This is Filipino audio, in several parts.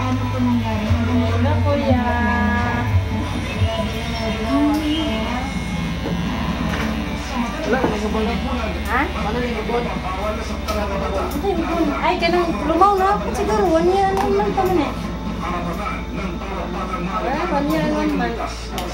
ano po nangyari? Wala kuya. Wala ka nagabon. Ha? Wala nagabon. Ay, kanang lumaw na. Siguro, 1 year and 1 month pa man eh. Ay, 1 year and 1 month.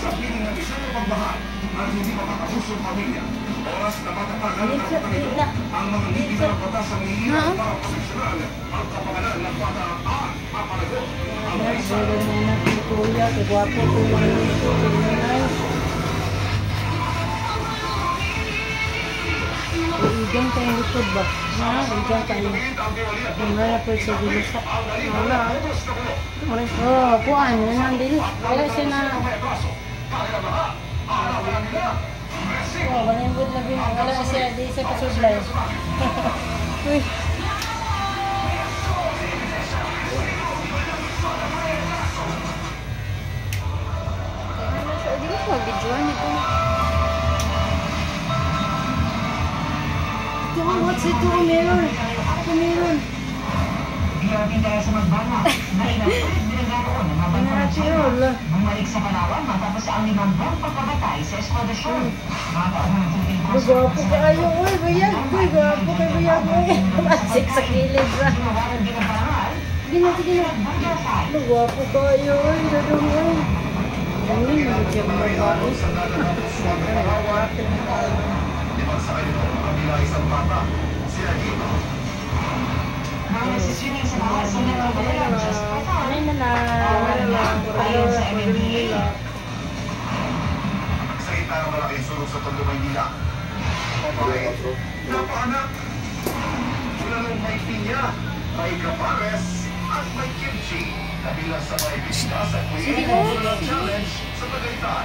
Igang tayong likod ba? Ha? Igang tayong. Wala na po siya dilisa. Wala. Oo, kuhaan. Yan ang dili. Wala siya na. Oo, wala yung good labing. Wala siya. Di siya pasublay. Uy. Di ba po? Videoan ito. What's it doing, meron? Meron. BRP kaya sa Magbanwa. Binagkaroon ng mga bantuan bumalik sa Palawan matapos ang 5 buwang pagkabatay sa Esquadron. Gwapo ka ayo, uy, bayag. Uy, gwapo ka bayag. Masik sa kilid ba? Sige na. Gwapo ka ayo, uy, dadong uy. Ganyan, magiging babae. Isang bata, si Agito. Swimming sa mga sinagawa just for fun. Ay na na. Ayon sa MMDA. Sa gitna ng malaking sunog sa Tondo, Maynila. Napaanak! Wala nang may pinya, may kapares, at may kimchi. Kabilang sa may bisita sa Kuya Challenge sa Tagaytay.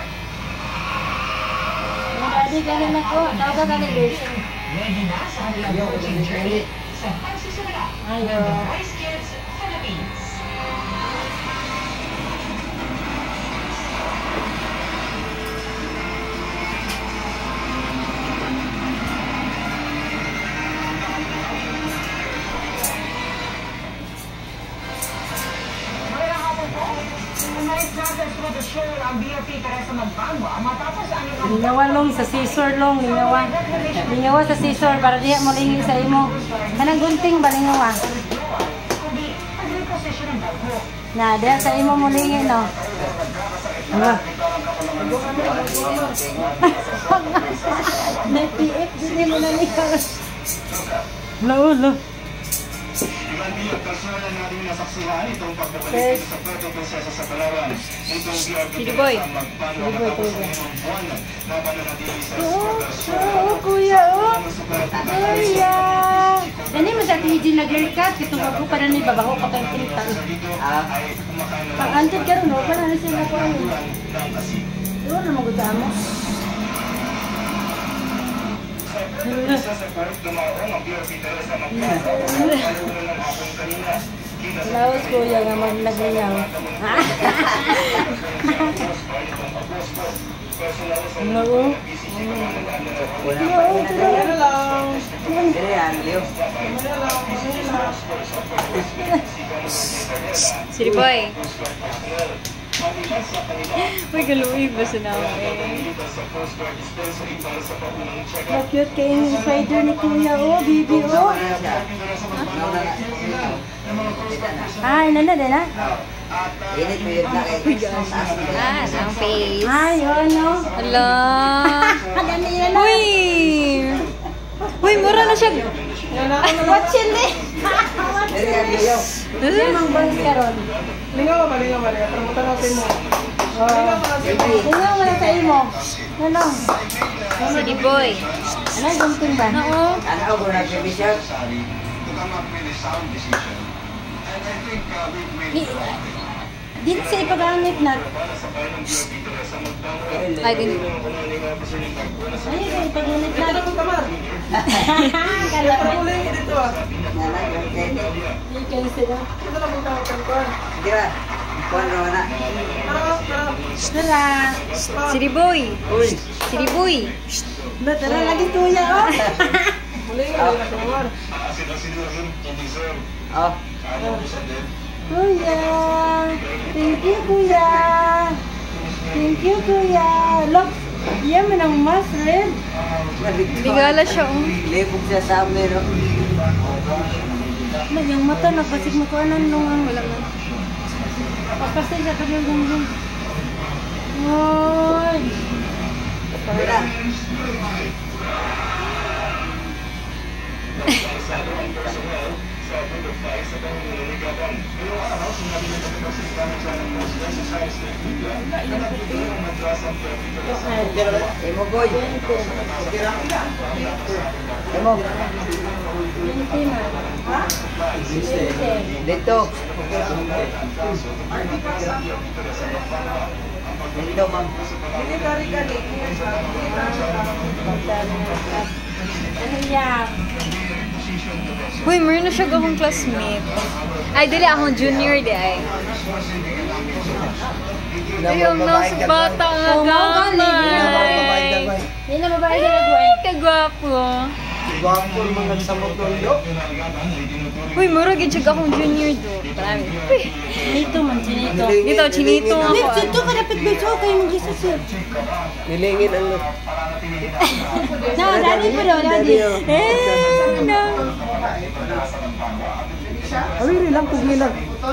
Daddy, galing ako. Tawag ka ni Grace. Ready na sa kanilang coaching journey sa pagsisimula ng The Voice Kids Philippines. Magandang hapon po. Tonight's Brothers for the show ang BRP Teresa Magbanwa matapos ang Lingawan long sa scissor long, lingawan. Lingawan sa scissor para diha mo lingi sa imo. Kanang gunting ba lingawa? Na, diha sa imo mo lingi no. Ano? Napiip, hindi mo na lingaw. Lo. Ilang personal na natin nasaksihan itong pagbabalik sa Puerto Princesa sa Palawan. Itong BRP sa Magbanwa matapos ang ilang buwan na pananatili sa Esquadron. Oo, kuya, oh. Kuya. Gani mo sa TG nag-haircut, itong bago pa na ni babaho ka kang pintal. Pag-antid ka rin, no? Para na sila ko rin. Doon na magudaan mo. Laos kuya nga maglagyaw. Hello. Siri boy. Uy, galuwi ba sa naman eh? Cute kayo yung spider ni kuya, oh, baby, oh. Ay, nana din, ha? Ah, ang face. Ay, yun, no? Hello. Uy! Uy, mura na siya. Watch yun, eh! Limang bangs ka ron. Lingaw ba? Tramutan natin mo. Tingnan mo na sa imo. Ano? City boy. Ano, gunting ba? Oo. Di sa ipagamit na. Ay, din. Ay, ipagamit na. Kala ko lang dito ah. Ikaw sila. Ito na punta ko kan. Tara. City boy. City boy. Tara lagi tuya, oh. Muli nga na keluar. Kuya. Thank you, kuya. Thank you, kuya. Look, yan man ang mas red. Bigala siya, oh. Libog siya sa amin. Yung mata na pasig makuanan nung ang Wala na. papasay sa kanyang gunggong. Ay. Wala. Emo boy. Emo. Dito. Dito, ma'am. Hindi kari-kari. Ano yan? Uy, meron na siya akong classmate. Ay, dili akong junior di ay. Ayun na, sa bata nga gamay. Yan na babae na nagway. Ay, kagwapo. Gwapo mga nagsamot ng iyo. Uy, mura gid siya akong junior do. Marami. Uy, Dito man, sinito. dito, chinito ako. Lips, dito ka dapat beso kayo mag-isa sir. Nilingin ang look. No, daddy pa daw, daddy. No. Awiri lang, pugli lang.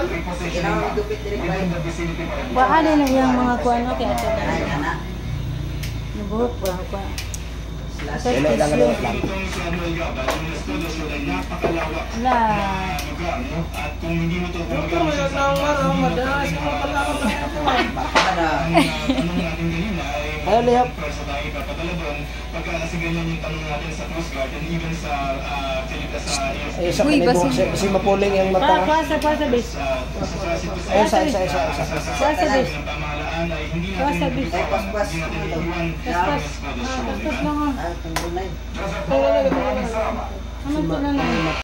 Baka na lang yung mga kuano kaya ito. Nabuhok pa ako. Wala lang ano lang. Wala. Ito mo yung nang madalas ko pala ako Para. Ano lihap? Ay, isa Uy, kanibong basi. si mapuling yung mata. Pasa, bis. Ay, isa. Pasa, bis. Pasa, bis. Ay, paspas. Paspas. Paspas lang ah. Ah, tungkol na yun. Ano to na lang?